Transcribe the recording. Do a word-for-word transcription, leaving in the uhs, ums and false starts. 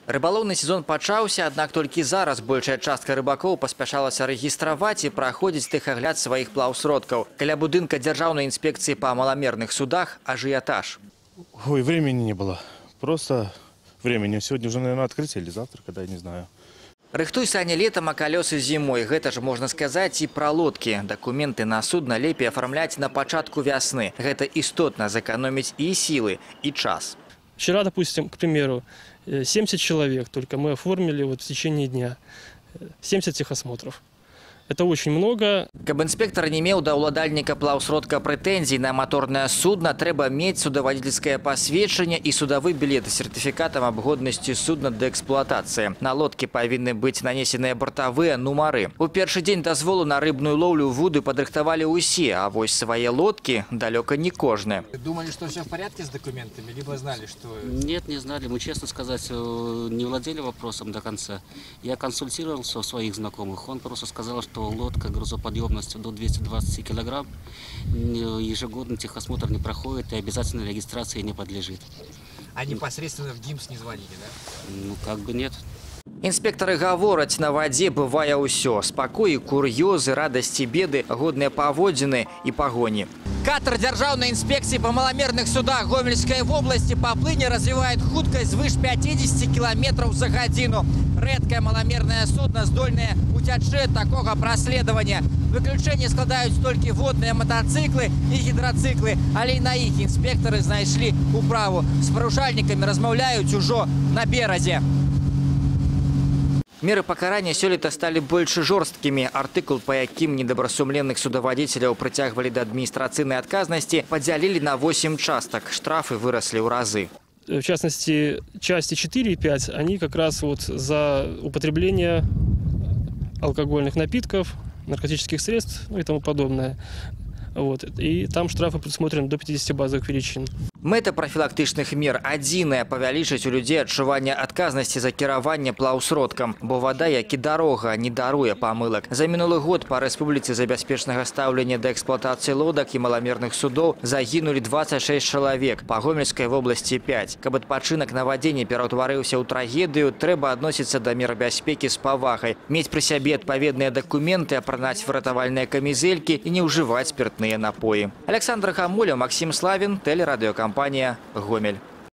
Рыбалоўны сезон пачаўся, аднак толькі зараз большая частка рыбакоў паспяшалася рэгістраваць і праходзіць тэхагляд сваіх плаўсродкаў. Каля будынка дзяржаўнай інспекцыі па маламерных судах ажыятаж. Ой, времени не было. Просто времени. Сегодня уже, наверное, открытие или завтра, когда я не знаю. Рыхтуй сані летам, а калёсы зімой. Гэта ж можна сказаць і пра лодкі. Дакументы на судна лепей афармляць на пачатку вясны. Гэта істотна зэканоміць і сілы, і час. Вчера, допустим, к примеру, семьдесят человек только мы оформили вот в течение дня. семьдесят техосмотров. Это очень много. Каб инспектор не меў да ўладальніка плаўсродка прэтэнзій на моторное судно, трэба мець судаводительское посведчанне і судовы білет з сертыфікатам аб годнасці судна да эксплуатацыі. На лодкі павінны быць нанесеныя бортавыя нумары. У першы дзень дазволу на рыбную лоўлю вуды падрыхтавалі ўсе, а вось свае лодкі далёка не кожны. Думали, что все в порядке с документами, либо знали, что... Нет, не знали. Мы, честно сказать, не владели вопросом до конца. Я консультировался у своих знакомых. Он просто сказал, что лодка грузоподъемностью до двухсот двадцати килограмм, ежегодно техосмотр не проходит и обязательно регистрации не подлежит. А непосредственно в ГИМС не звонили, да? Ну, как бы нет. Інспектары гавораць, на вадзе бывае ўсё. Спакоі, кур'ёзы, радасці, беды, годныя паводзіны і пагоні. Катер дзяржаўнай інспекцыі па маламерных судах Гомельскай вобласці па плыне развівае хуткасць звыш пяцідзесяці кіламетраў за гадзіну. Рэдкае маламернае судно здольнае уцячы ад такога праследавання. Выключэнне складаюць толькі водныя матацыклы і гідрацыклы, але і на іх інспектары знайшлі управу. З парушальнікамі размаўляюць ужо на беразе. Меры пакарання сёлета сталі больш жорсткімі. Артыкул, па якім недобрасумленных судаводителяў прыцягвалі да адміністрацыйнай адказнасці, падзялілі на восемь частак. Штрафы выросли ў разы. В частности, части четыре и пять, они как раз вот за употребление алкогольных напитков, наркотических средств, ну и тому подобное. Вот. И там штрафы предусмотрены до пятидесяти базовых величин. Мэта профілактычных мер адзіная – павялічыць у людзей адчуванне адказнасці за кіраванне плаўсродкам, бо вада, як і дарога, не даруе памылак. За мінулы год па рэспубліцы за бяспечнага стаўлення да эксплуатацыі лодак і маламерных судоў загінулі дваццаць шэсць чалавек, па Гомельскай вобласці пяць. Каб адпачынак на вадзе не пераўтварыўся ў трагедыю, трэба адносіцца да мер бяспекі з павагай, мець пры сябе адпаведныя дакументы, апранаць выратавальныя камізэлькі і не ўжываць спіртныя напоі. Александр Хамуля, Максим Славин, телерадиокомпания «Гомель».